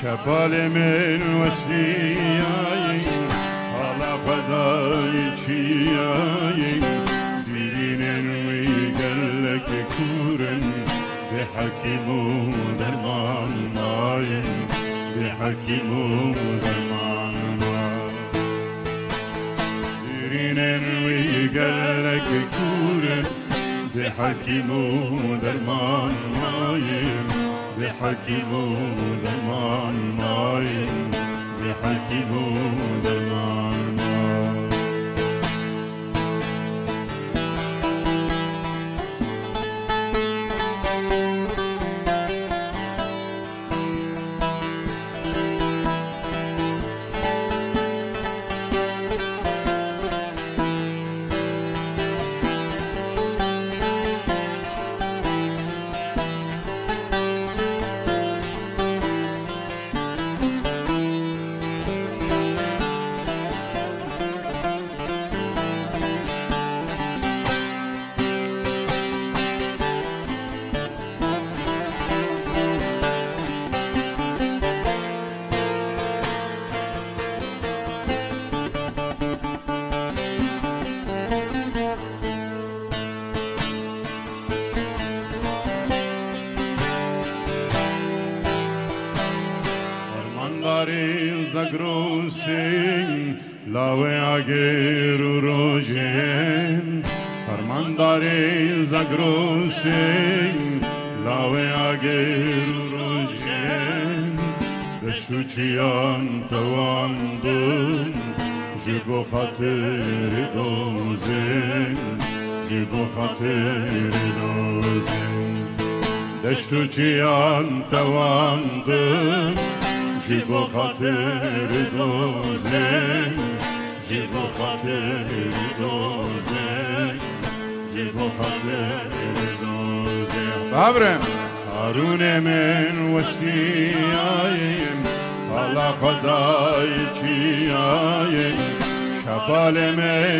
شبال من وسفیاییم حالا فدای چیاییم دیرینن وی گلک کورن به حکیم و درمان ماییم به حکیم و درمان ماییم دیرینن وی گلک کورن به حکیم و درمان ماییم به حکیم و درمان ماییم به حکیم و درمان ماییم زگروسین لاوه اگر روزین فرمانداری زگروسین لاوه اگر روزین دشتو چیان تواندون جبو خاطر دوزین جبو خاطر دوزین دشتو چیان تواندون جبو خاطر دوزن جبو خاطر دوزن جبو خاطر دوزن بابرم هارون من وشتیاییم حالا خدای چیاییم شبال من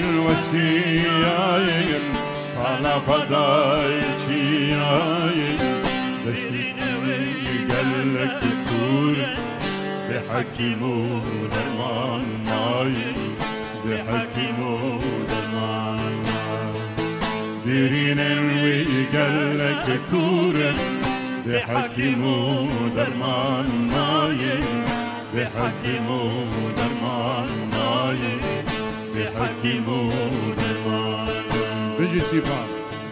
وشتیاییم حالا خدای چیاییم دشتی نوی گلک کور به حکیم و درمان ماییم به حکیم و درمان ماییم دیرینن وی گلک کورن به حکیم و درمان ماییم به حکیم و درمان ماییم به حکیم و درمان ماییم بجی سیفان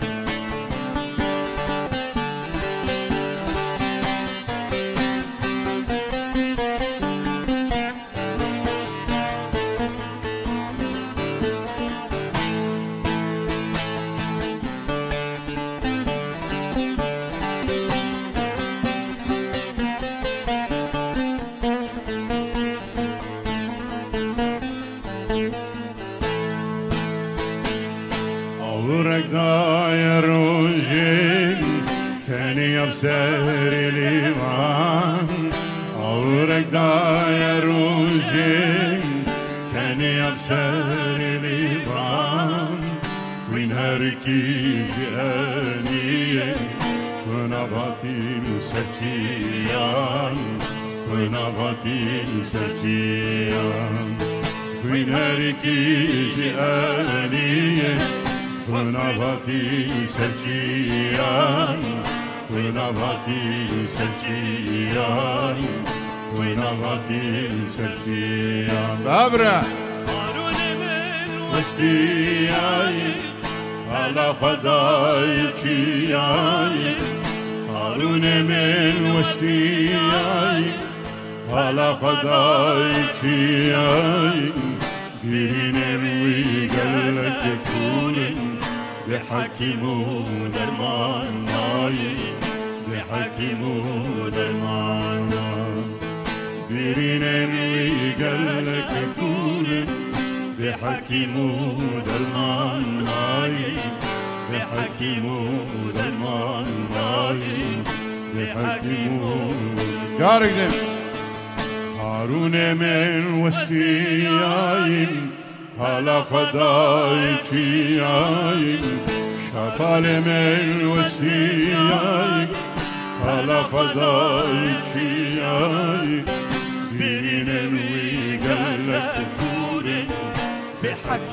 ورقداي روجين كان يبسر ليوان ورقداي روجين كان يبسر ليوان وين هركي جاني ونباتي سرتيان ونباتي سرتيان وين هركي جاني ونباتي سرچیان ونباتي سرچیان ونباتي سرچیان بابرا هارون من وسفیاییم حالا فدای چیاییم هارون من وسفیاییم حالا فدای چیاییم دیرینن وی گلک کورن به حکیم و درمان ماییم به حکیم و درمان ماییم دیرینن وی گلک کورن به حکیم و درمان ماییم به حکیم و درمان ماییم به حکیم و گارگدن هارون من وسفیاییم حالا فدای چیاییم شفال من وسفیاییم حالا فدای چیاییم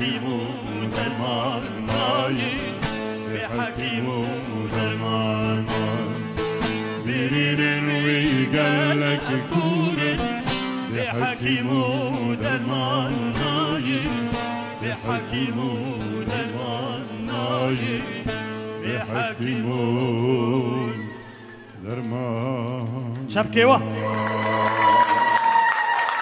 بحكيم ودرمان ناي بحكيم ودرمان برين ويقالك كورن بحكيم ودرمان ناي بحكيم ودرمان ناي بحكيم ودرمان شبكي